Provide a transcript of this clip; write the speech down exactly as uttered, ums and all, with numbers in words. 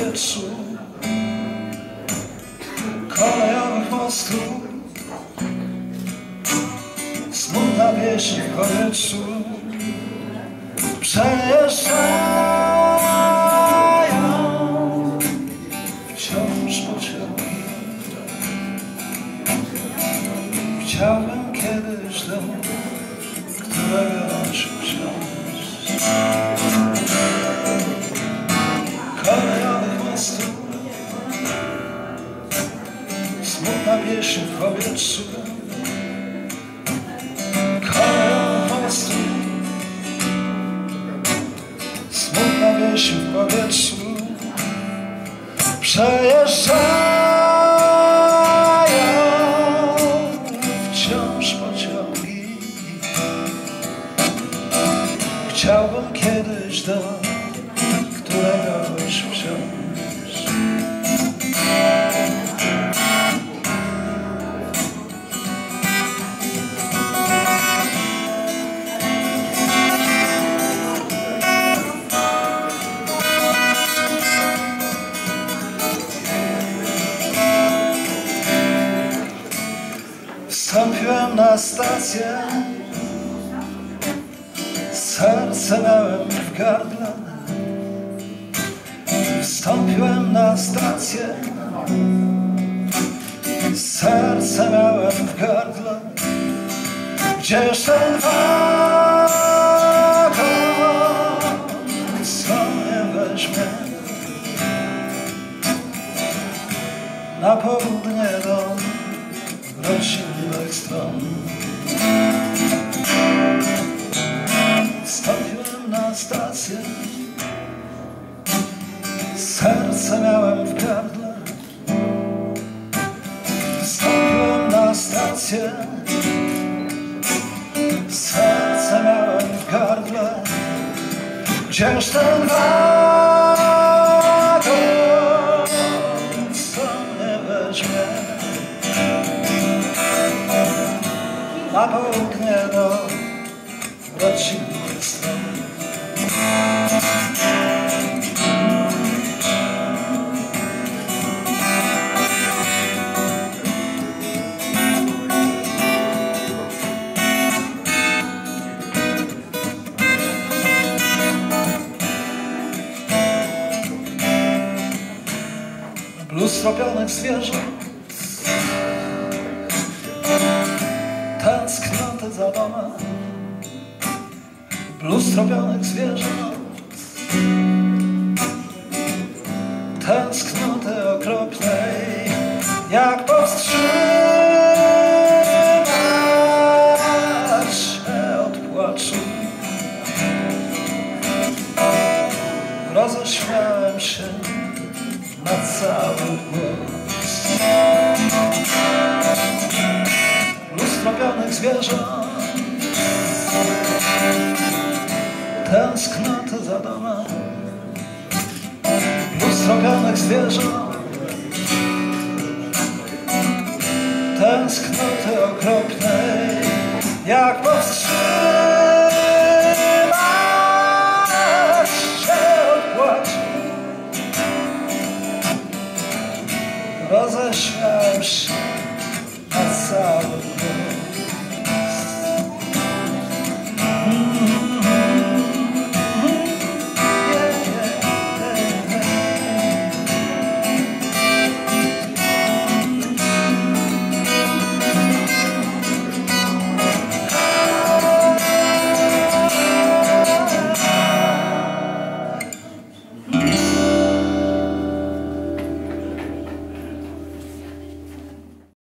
powietrzu kolejowych mostów, smutna pieśń w powietrzu. Przejeżdżają wciąż pociągi. Chciałbym kiedyś dom, którego już wziąć. Kolejowych mostów, smutna pieśń w powietrzu. Kolejowych mostów, smutna pieśń w powietrzu. Przejeżdżają wciąż pociągi. Chciałbym kiedyś dom, którego już wziąć. Wstąpiłem na stację, serce miałem w gardle. Wstąpiłem na stację, serce miałem w gardle. Gdzież ten wagon, co mnie weźmie na południe do rodzinnych stron? Wstąpiłem na stację, serce miałem w gardle. Wstąpiłem na stację, serce miałem w gardle. Gdzież ten wagon, co mnie weźmie na południe do rodzinnych stron? Blues stropionych zwierząt, tęsknoty za domem. Blues stropionych zwierząt, tęsknoty okropnej. Jak powstrzymać się od płaczu? Roześmiałem się na cały głos. Blues stropionych zwierząt, tęsknoty za domem. Blues stropionych zwierząt, tęsknoty okropnej. Jak powstrzymać się od płaczu? Roześmiałem się